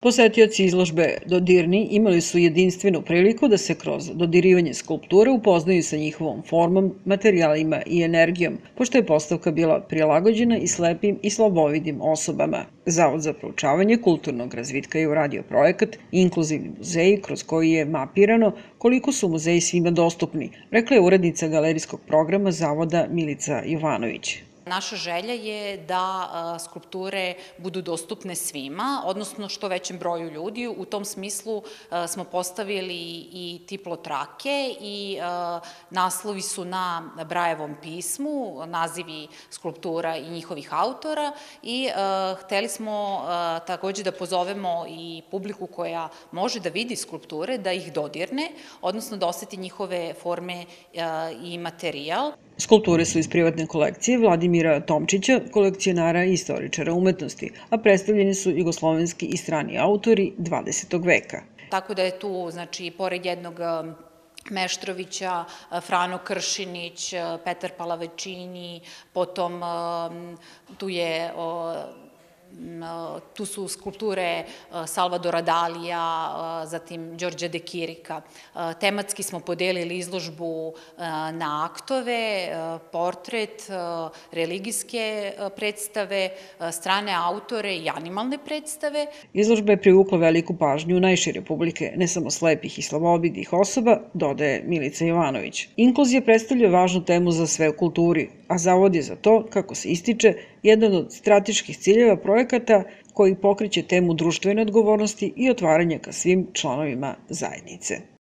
Posetioci izložbe Dodirni imali su jedinstvenu priliku da se kroz dodirivanje skulpture upoznaju sa njihovom formom, materijalima i energijom, pošto je postavka bila prilagođena i slepim i slabovidim osobama. Zavod za proučavanje kulturnog razvitka je uradio projekat Inkluzivni muzeji, kroz koji je mapirano koliko su muzeji svima dostupni, rekla je urednica galerijskog programa Zavoda Milica Jovanović. Naša želja je da skulpture budu dostupne svima, odnosno što većem broju ljudi. U tom smislu smo postavili i tiplotrake i naslovi su na Brajevom pismu, nazivi skulptura i njihovih autora i hteli smo takođe da pozovemo i publiku koja može da vidi skulpture, da ih dodirne, odnosno da oseti njihove forme i materijal. Skulpture su iz privatne kolekcije Vladimira Tomčića, kolekcionara i istoričara umetnosti, a predstavljeni su jugoslovenski i strani autori 20. veka. Tako da je tu, znači, pored jednog Meštrovića, Frano Kršinić, Petar Palavečini, potom tu su skulpture Salvadora Dalija, zatim Đorđa de Kirika. Tematski smo podelili izložbu na aktove, portret, religijske predstave, strane autore i animalne predstave. Izložba je privukla veliku pažnju najšire publike, ne samo slepih i slabovidih osoba, dodaje Milica Jovanović. Inkluzija predstavlja važnu temu za sve u kulturi, a Zavod je za to, kako se ističe, jedan od strateških ciljeva projekata koji pokreće temu društvene odgovornosti i otvaranja ka svim članovima zajednice.